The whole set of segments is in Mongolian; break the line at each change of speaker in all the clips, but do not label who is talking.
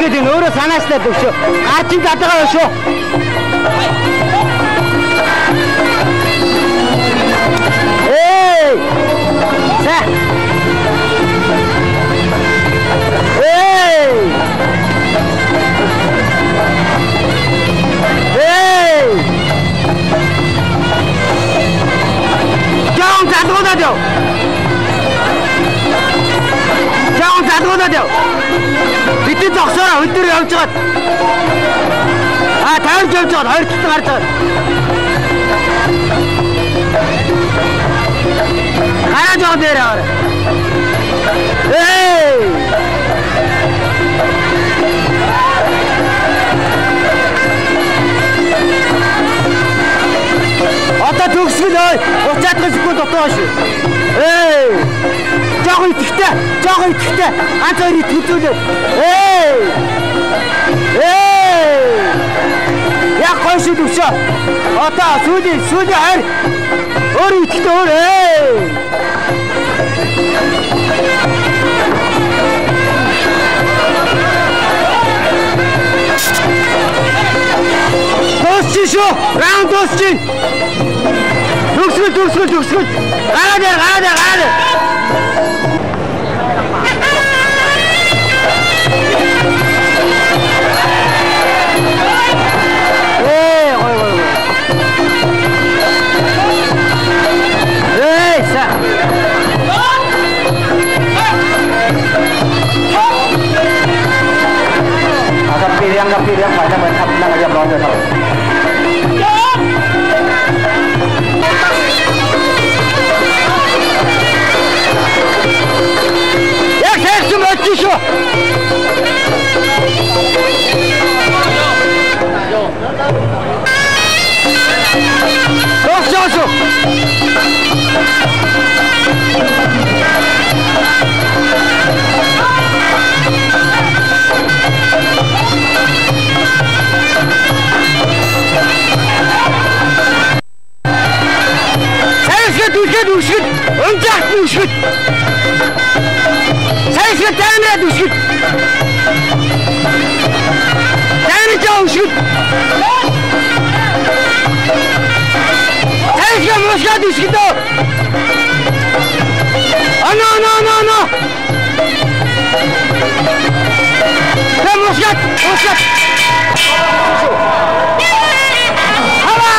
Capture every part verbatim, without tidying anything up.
гэдэг нь өөрөө санаастай төвшөө. Гарчин гадаагаа шүү. Эй! За. Эй! Эй! Жаун задгуудаад яв. Жаун задгуудаад яв. Бидний зогсоороо өдөр явж байгаад. Аа тавьж явж байгаад хоёр талд гарч байгаа. Гараж байгаа дээр аваа. Эй! Одоо төгсгөл ой. Уцаадах секунд дотоо шүү. Эй! Жаахан итгэвтэй, жаахан итгэвтэй. Ганц хоёр итгэвлээ. Эй! Эй! Яг гоё шүү төвшөө. Одоо сүүлийн сүүлийн хайр. Өөр итгэвтэй өөр. Эй! Төгсчих шүү. Раунд төгсчих. Төгсгөл төгсгөл төгсгөл. Гараа дээр гараа дээр гараа дээр. Эй, гой гой гой. Эй, са. Agak pilih, agak pilih yang mana bertap lang aja belum ada. Ya, saya cuma tisu. Yok, yok, yok. Düşkün düşkün, öncak düşkün. Sayısın tanrıya düşkün. Tanrıca düşkün. Sayısın muşka düşkün de. Ana ana ana ana. Sen muşka, muşka. Hava.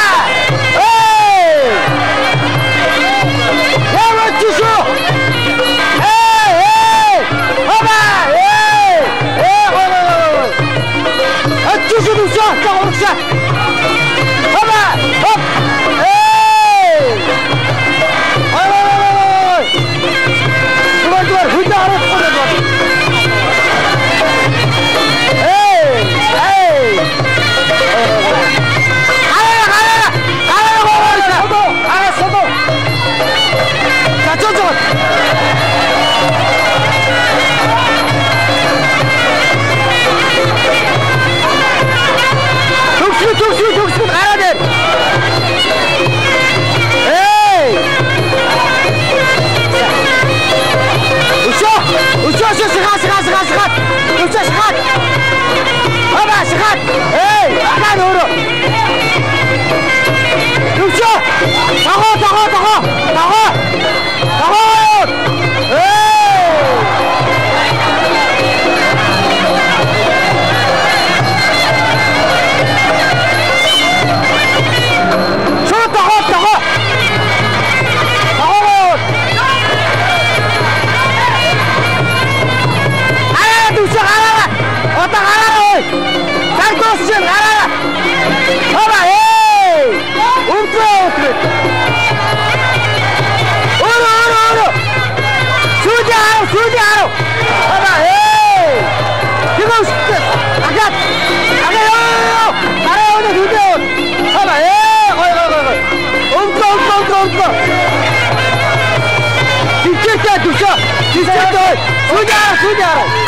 Sudah, sudah.